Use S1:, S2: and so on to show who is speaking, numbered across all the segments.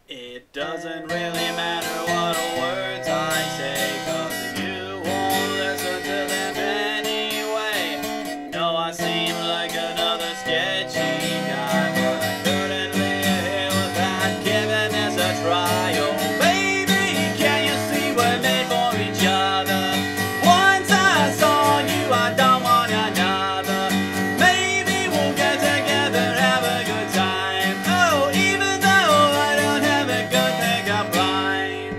S1: It doesn't really matter what words I say, 'cause you won't listen to them anyway. No, I seem like another sketchy guy, but I couldn't leave here without giving this a try. Oh baby, can you see we're made for each other? Once I saw you, I don't want another. Maybe we'll get together, have a good time. Oh, even though I don't have a good pickup line.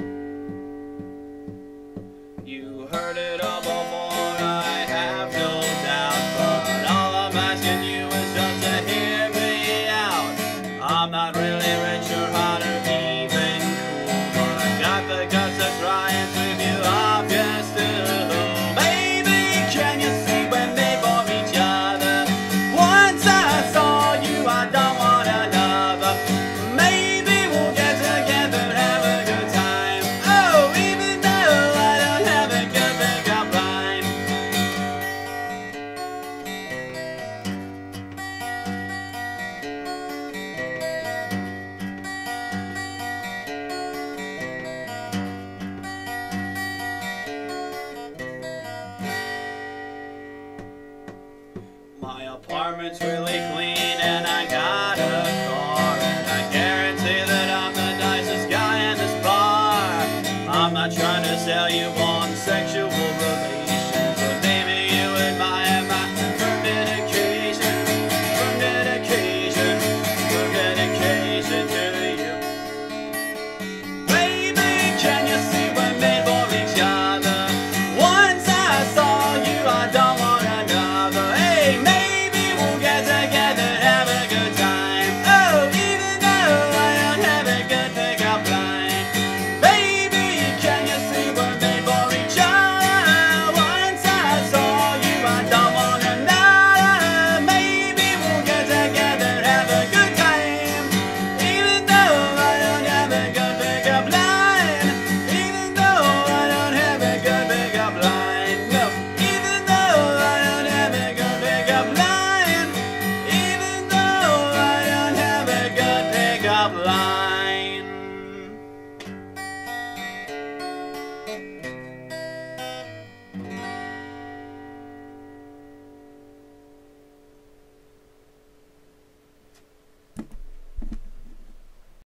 S1: You heard it all before, I have no doubt, but all I'm asking you is just to hear me out. I'm not really rich or hot or even cool, but I got the guts to try and sweep you off your stool. Baby, can you see we're made for each other? Once I saw you, I don't want another. Maybe we'll get together, have a good time. Oh, even though I don't have a good pickup line. My apartment's really clean and I got a car, and I guarantee that I'm the nicest guy in this bar. I'm not trying to sell you